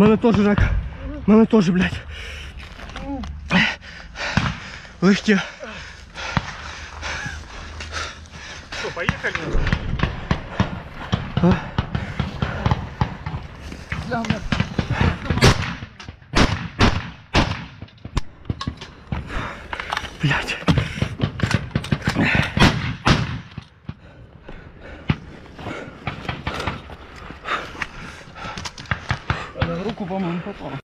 Мене теж рак. Мене теж, блядь. Легкі. Что, поехали? А? Блядь. Руку, по-моему, попал.